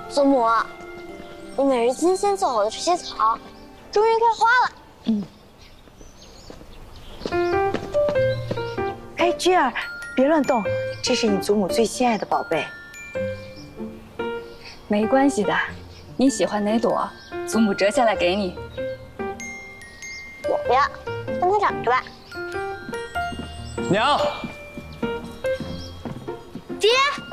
祖母，你每日精心做好的这些草，终于开花了。 哎，菊儿，别乱动，这是你祖母最心爱的宝贝。 没关系的，你喜欢哪朵，祖母折下来给你。 我不要，让它长着吧。 娘， 爹，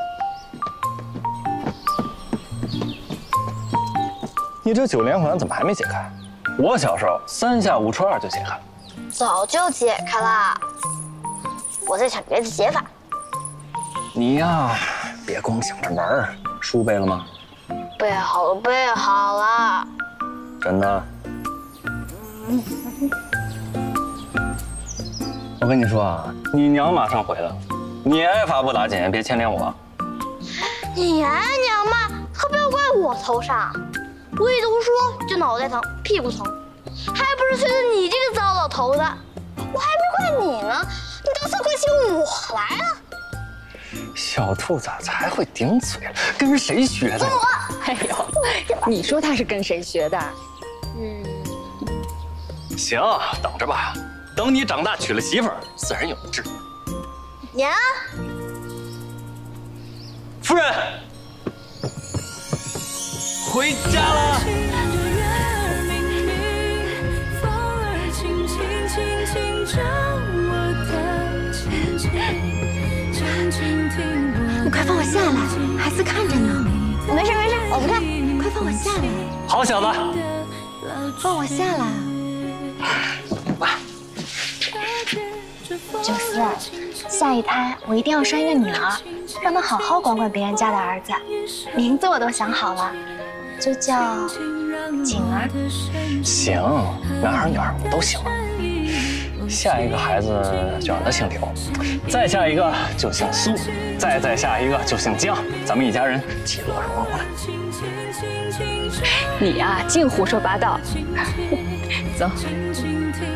你这9连环怎么还没解开？我小时候3下5除2就解开了。 早就解开了，我在想别的解法。 你呀，别光想着玩儿。书背了吗？ 背好了，背好了。 真的？我跟你说啊，你娘马上回来了，你爱发不打紧，别牵连我。 你爱娘嘛，可不要怪我头上。我一读书就脑袋疼，屁股疼，还不是随着你这个糟老头子。我还没怪你呢，你倒算怪起我来了。 小兔崽才会顶嘴了，跟谁学的？ 哎呦，你说他是跟谁学的？ 行，等着吧，等你长大娶了媳妇儿，自然有志。 娘， 夫人，回家了。 你快放我下来，孩子看着呢。没事没事，我不看。快放我下来。 好小子， 放我下来。九思，下一胎我一定要生一个女儿，让她好好管管别人家的儿子。名字我都想好了，就叫景儿。 行，男孩女孩我都行。下一个孩子就让他姓柳，再下一个就姓苏，再下一个就姓江，咱们一家人其乐融融的。 你呀，净胡说八道。走。